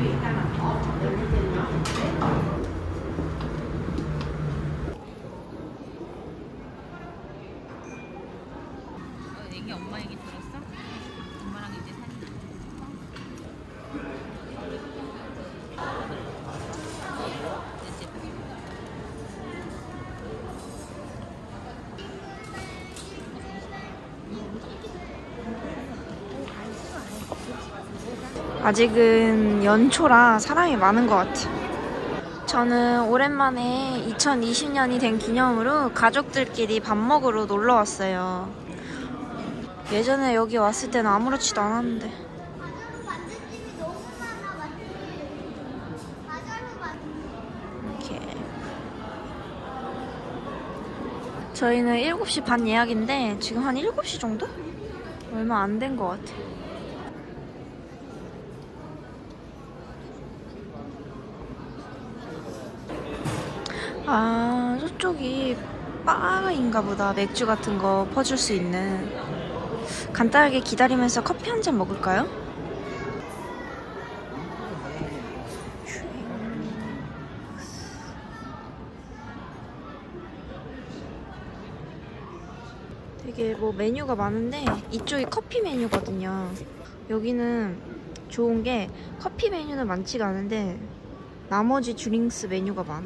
얘기 엄마 얘기 들었어? 엄마랑 이제 사진 아직은 연초라 사람이 많은 것 같아. 저는 오랜만에 2020년이 된 기념으로 가족들끼리 밥 먹으러 놀러 왔어요. 예전에 여기 왔을 때는 아무렇지도 않았는데. 이렇게 저희는 7시 반 예약인데 지금 한 7시 정도? 얼마 안 된 것 같아. 아, 저쪽이 바인가 보다. 맥주 같은 거 퍼줄 수 있는. 간단하게 기다리면서 커피 한 잔 먹을까요? 되게 뭐 메뉴가 많은데 이쪽이 커피 메뉴거든요. 여기는 좋은 게 커피 메뉴는 많지가 않은데 나머지 드링크스 메뉴가 많아.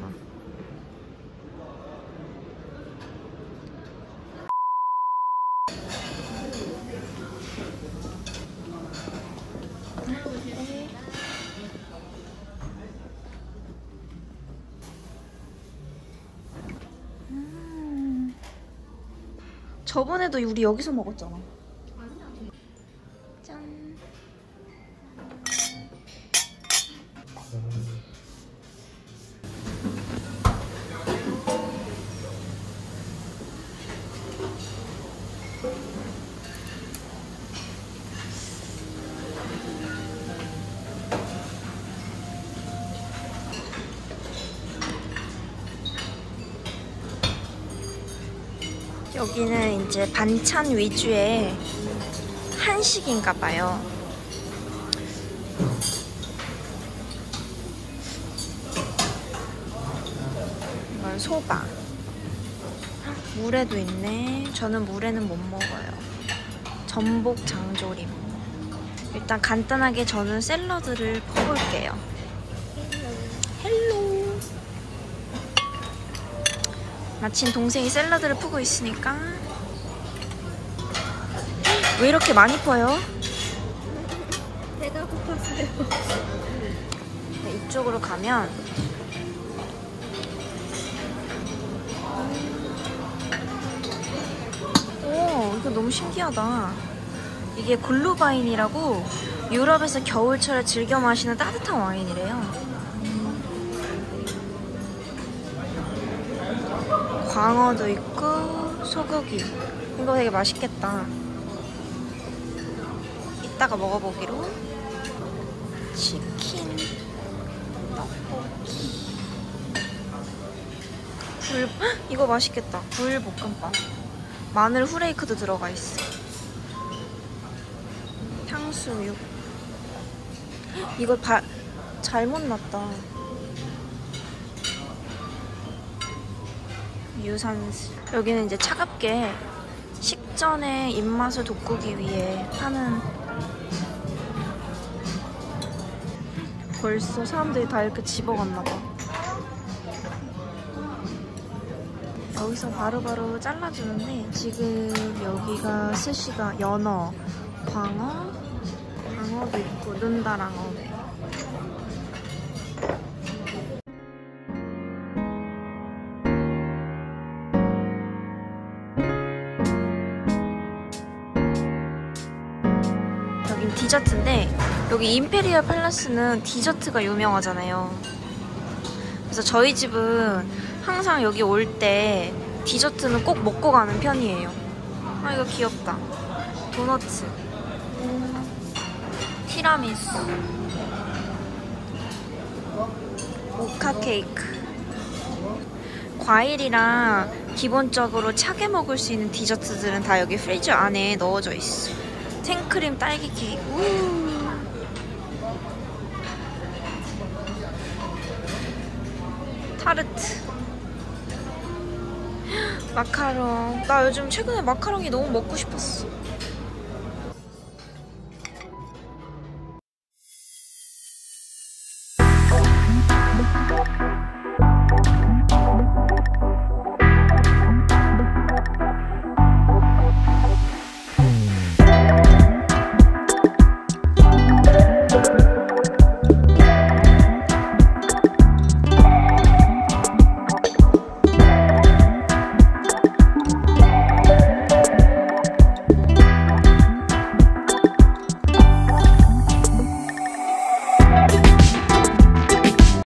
저번에도 우리 여기서 먹었잖아. 짠. 여기는 이제 반찬 위주의 한식인가 봐요. 이건 소바. 물에도 있네. 저는 물에는 못 먹어요. 전복 장조림. 일단 간단하게 저는 샐러드를 퍼볼게요. 헬로. 마침 동생이 샐러드를 푸고 있으니까. 왜 이렇게 많이 퍼요? 배가 고팠어요. 네, 이쪽으로 가면 오, 이거 너무 신기하다. 이게 글루바인이라고 유럽에서 겨울철에 즐겨 마시는 따뜻한 와인이래요. 광어도 있고 소고기. 이거 되게 맛있겠다. 이따가 먹어보기로. 치킨, 떡볶이, 이거 맛있겠다. 불볶음밥. 마늘 후레이크도 들어가 있어. 탕수육. 이걸 잘못 놨다. 유산슬. 여기는 이제 차갑게 식전에 입맛을 돋구기 위해 하는. 벌써 사람들이 다 이렇게 집어갔나봐. 여기서 바로바로 잘라주는데 지금 여기가 스시가 연어, 광어도 있고 눈다랑어. 여긴 디저트인데 여기 임페리얼 팔라스는 디저트가 유명하잖아요. 그래서 저희 집은 항상 여기 올 때 디저트는 꼭 먹고 가는 편이에요. 아, 이거 귀엽다. 도너츠, 티라미수, 모카 케이크. 과일이랑 기본적으로 차게 먹을 수 있는 디저트들은 다 여기 프리즈 안에 넣어져 있어. 생크림 딸기 케이크. 타르트. 마카롱. 나 요즘 최근에 마카롱이 너무 먹고 싶었어.